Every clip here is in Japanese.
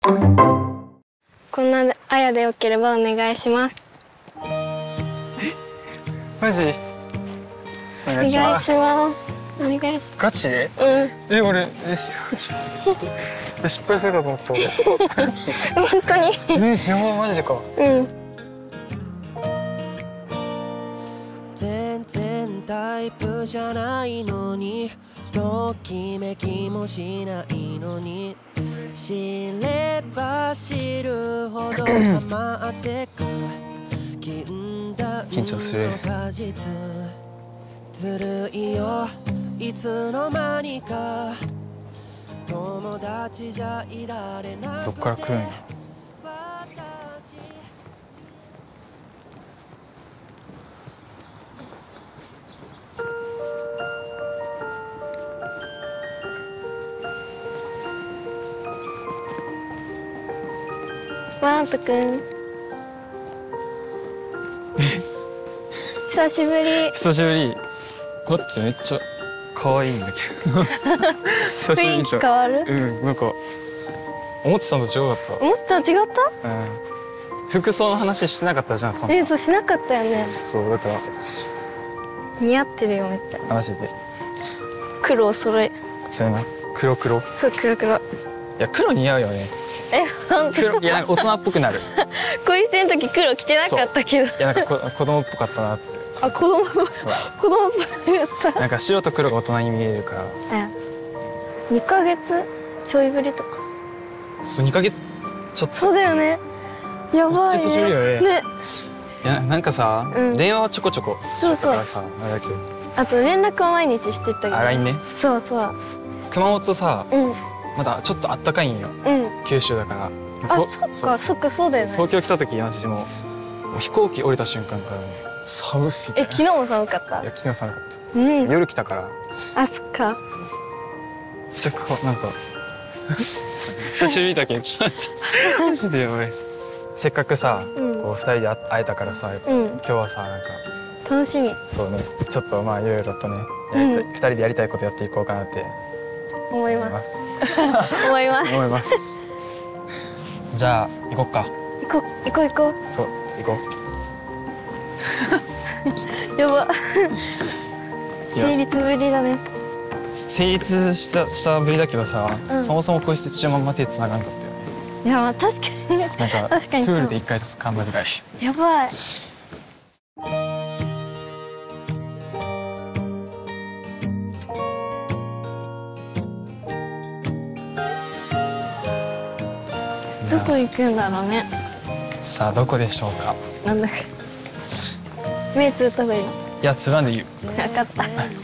こんなあやでよければお願いします。 マジ？おお願いします。お願いします。 ガチ？うん。俺失敗するかと思った俺。ガチ？ 本当に？ やばマジか。 うん。 全然タイプじゃないのに、ときめきもしないのに、知れば知るほどハマってく禁断の果実。ずるいよいつの間にか友達じゃいられなくて。 どっから来るんや。 マートくん久しぶり。 久しぶり。待ってめっちゃ可愛いんだけど。久しぶりに雰囲気変わる？ なんか思ってたのと違かった。 思ってたの違った？ 服装の話してなかったじゃん。 そうしなかったよね。 そうだから似合ってるよめっちゃ。 話してて黒を揃え。 そうやな。黒。 そう黒。いや黒似合うよね。 本当？ 黒いやなんか大人っぽくなる。 恋しての時黒着てなかったけど。 いやなんか子供っぽかったなって。 あ子供っぽかった。 なんか白と黒が大人に見えるから。 2ヶ月ちょいぶりとか。 そう2ヶ月ちょっと。 そうだよね。やばいね。めっちゃ久しぶりよね。 ね。 いやなんかさ、電話はちょこちょこしてたからさ、あれだけど。 あと連絡は毎日してたけど。 LINEね。 そう。 熊本さ、まだちょっとあったかいんよ。九州だから。 そっかそうだよね。 東京来た時マジでもう飛行機降りた瞬間から寒すぎて。 昨日も寒かった？ いや昨日寒かった。夜来たから。 あそっか。 めっちゃなんか久しぶりだけどマジでやばい。せっかくさこう2人で会えたからさ、今日はさなんか楽しみ。 そうね、ちょっとまあいろいろとね2人でやりたいことやっていこうかなって思います。思います。 じゃあ行こっか。 行こう。やば。成立ぶりだね。 成立したぶりだけどさ、そもそもこうして中まんま手繋がんかったよね。 いやまあ確かに。 なんかプールで1回掴んだぐらい。 やばい。どこ行くんだろうね。 さあどこでしょうか。 なんだか目つぶった方がいいの？ いやつばんで言う。 分かった。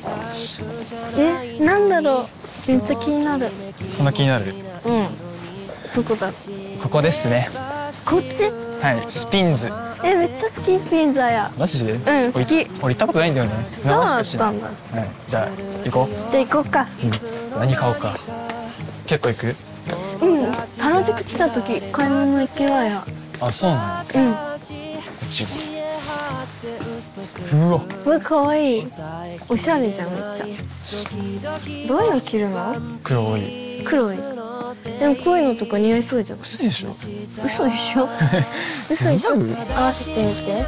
なんだろう。めっちゃ気になる。 そんな気になる？ どこだ？ ここですね。 こっち？ はい、スピンズ。 めっちゃ好きスピンズや。 マジで？ 好き。 俺行ったことないんだよね。 そうだったんだ。 じゃあ行こう。 じゃあ行こうか。 何買おうか。結構行く？ 原宿来た時買い物行けばや。 あ、そうなの？こっち。 うわ、かわいい。おしゃれじゃんめっちゃ。どういうの着るの？ 黒い。 でもこういうのとか似合いそうじゃん。 嘘でしょ？ 嘘でしょ？合わせてみて。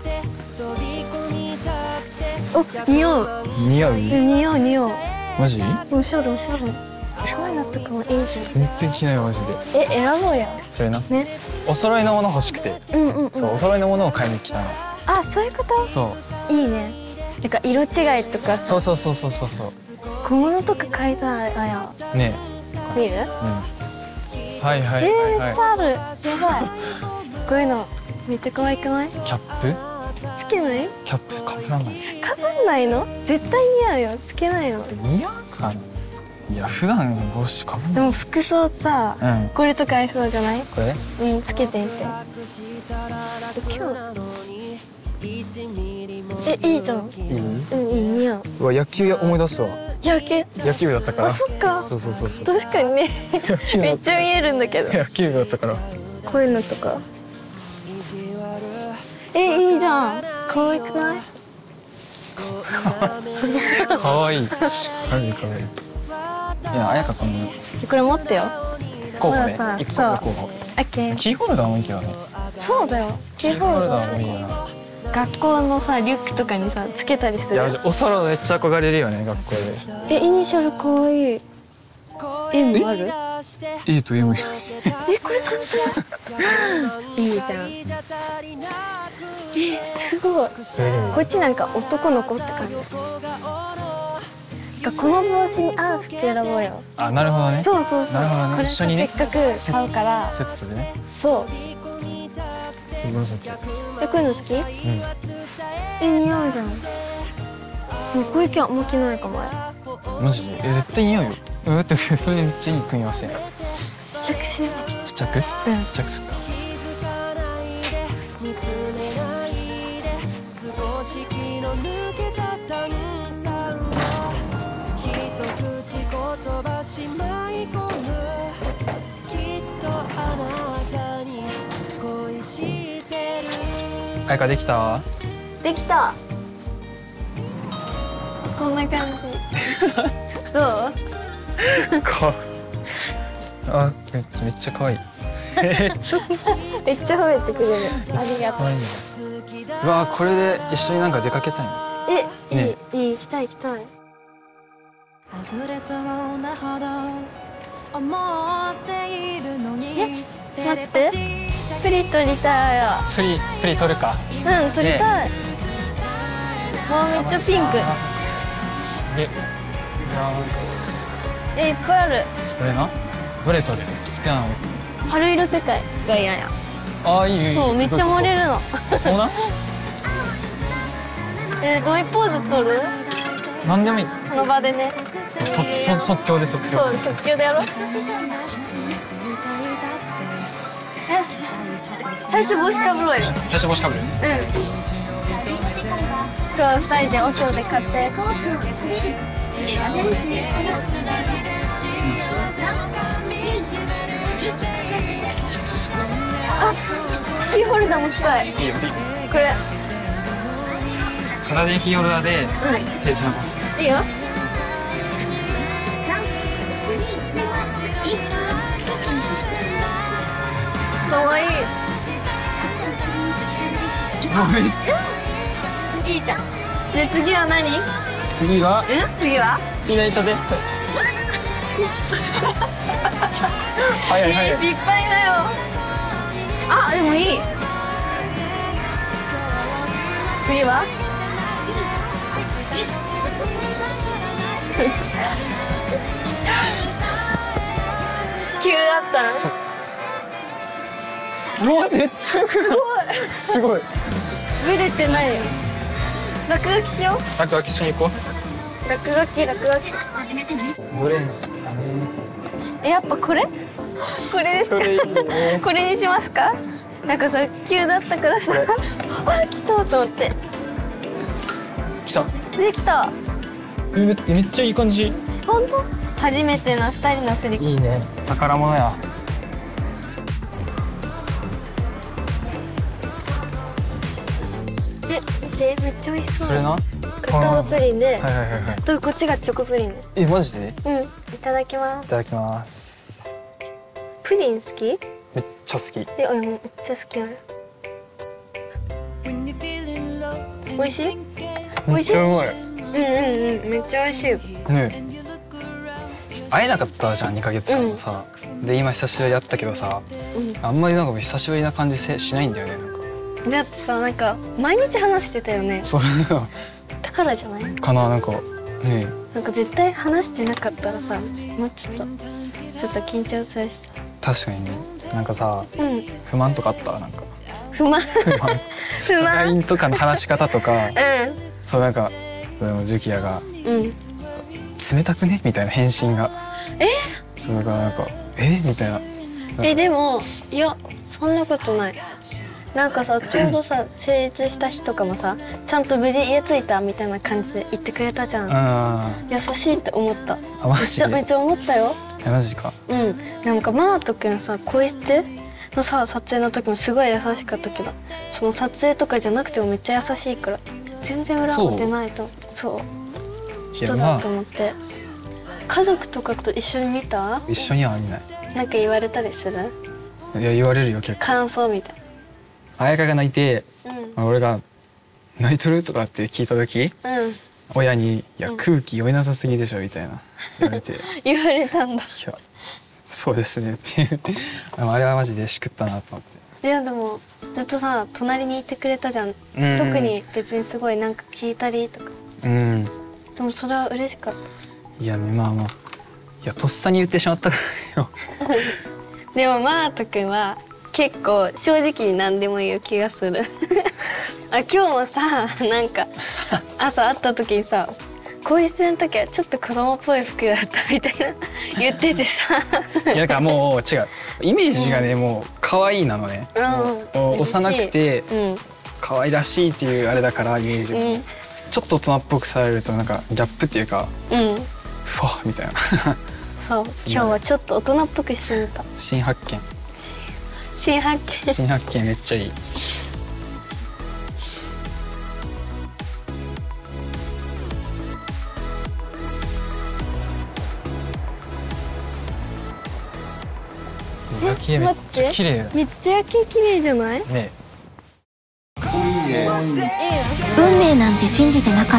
似合う。似合う。 マジ？ おしゃれ。こういうのとかもいいじゃん。 全然着ないマジで。 選ぼうや。 それな。 ね。 お揃いのもの欲しくて。そう、お揃いのものを買いに来たの。 あ、そういうこと？ そう。 いいね。なんか色違いとか。 そう。 小物とか買いたいあや。 ねえ。見る？ はい。 めっちゃある。やばい。こういうのめっちゃ可愛くない？ キャップ？ つけない？ キャップかぶらない。 かぶんないの？絶対似合うよ。つけないの？ 似合うかな。いや普段帽子かぶんない。 でも服装さ、これとか合いそうじゃない？ これ？ つけてみて。今日。いいじゃん。いい似合う。 うわ野球思い出すわ。野球部だったから。 あ、そっか。 そう。 確かにね。めっちゃ見えるんだけど。 野球部だったから。 こういうのとか。いいじゃん。可愛くない？ 可愛い。いや、彩香さんも。 これ持ってよ。 候補ね。 まださ一個そうの候補。 オッケー。 キーホルダーもいいけどね。 そうだよ。キーホルダーもいいな。 学校のさリュックとかにさつけたりする。 いやお空めっちゃ憧れるよね学校で。 イニシャル可愛い。M ある ？A と M。 これ簡単。いいじゃん。すごい。こっちなんか男の子って感じ。この帽子に合う服選ぼうよ。 あ、なるほどね。 そうそうそう。 なるほどね。 これ一緒にね。 せっかく買うから。 セットでね。 そう。 紫。 こういうの好き？ うん。 似合うじゃん。こういうあんま着ないかも。 マジで？絶対似合うよ。だってそれめっちゃいい組み合わせ。 試着しよう。 試着？ うん。 試着すっか。あやかできた？ できた。こんな感じ。どう？ あ、めっちゃ可愛い。 めっちゃ褒めてくれる。ありがとう。 うわ、これで一緒になんか出かけたいね。 ね。 いい行きたい行きたい。 溢れそうなほど思っているのに。 待って。プリ撮りたいよ。 プリ撮るか。 うん、撮りたい。もうめっちゃピンク。いっぱいある。 それな。どれ撮る？好きなの？ 春色世界が嫌や。 ああ、いい。 そう、めっちゃ盛れるの。 そうな。 どういうポーズ撮る？ なんでもいい。 その場でね。 即興で即興。 そう、即興でやろう。よし。最初帽子かぶろうよ。 最初帽子かぶる？ うん。今日2人でお塩で買って。あ、キーホルダー持ちたい。 いいよ。 これ。 空手キーホルダーで手つなごう。 いいよ。かわいい。いいじゃん。で次は何？ 次は？次何ちょっと。早い早い。 失敗だよ。あ、でもいい。次は？急だったな。 うわ、めっちゃよくない？すごい。 ブレてないよ。落書きしよう。 落書きしに行こう。 落書き。 ドレスだね。 やっぱこれですか？これにしますか？なんかさ、急だったからさ、あ、来たと思って。 来た。 できた。 めっちゃいい感じ。 本当？初めての2人のプリ。 いいね。宝物や。 見て、めっちゃ美味しそう。 それな。 カスタードプリンで、 はい。 とこっちがチョコプリン。 マジで？ うん、いただきます。 いただきます。 プリン好き？ めっちゃ好き。 めっちゃ好きなの。美味しい？美味しい？ うまい。 めっちゃ美味しい。 ね。会えなかったじゃん2ヶ月間さ。で今久しぶりやったけどさ、あんまりなんか久しぶりな感じしないんだよねなんか。 だってさ、なんか毎日話してたよね。 それだからじゃない？ かな、なんかね。 なんか絶対話してなかったらさ、もうちょっと緊張するしさ。 確かにね。なんかさ、不満とかあった？なんか不満 LINE とかの話し方とか、そうなんかジュキヤが冷たくねみたいな返信が、それがなんかみたいな。 でもいやそんなことない。なんかさ、ちょうどさ成立した日とかもさ、ちゃんと無事家着いたみたいな感じで言ってくれたじゃん。優しいって思った。 あ、マジで？ めっちゃ思ったよ。 マジか。 なんかマナト君さ、個室のさ撮影の時もすごい優しかったけど、その撮影とかじゃなくてもめっちゃ優しいから全然裏表ないと思って。そう人だと思って。家族とかと一緒に見た？ 一緒には見ない。 なんか言われたりする？ いや言われるよ結構。 感想みたいな。 彩香が泣いて、俺が「泣いとる?」とかって聞いた時、親に「いや空気読めなさすぎでしょ」みたいな言われて言われたんだ。いやそうですねっていうあれはマジでしくったなと思って。 いやでもずっとさ隣にいてくれたじゃん。特に別にすごいなんか聞いたりとか。でもそれは嬉しかった。 いやまあまあいやとっさに言ってしまったからよでもマート君は結構正直に何でも言う気がするあ、今日もさなんか朝会った時にさ更衣室の時はちょっと子供っぽい服だったみたいな言っててさいやだからもう違うイメージがね、もう可愛いなのね、もう幼くて可愛らしいっていうあれだからイメージが、ちょっと大人っぽくされるとなんかギャップっていうか、ふわみたいなそう今日はちょっと大人っぽくしてみた。 新発見新発見新発見めっちゃいい。夜景めっちゃ綺麗だ。 めっちゃ夜景綺麗じゃない？ ね。 運命なんて信じてなかった。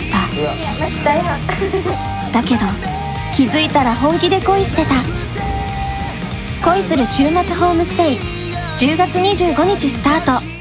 だけど気づいたら本気で恋してた。恋する週末ホームステイ10月25日スタート。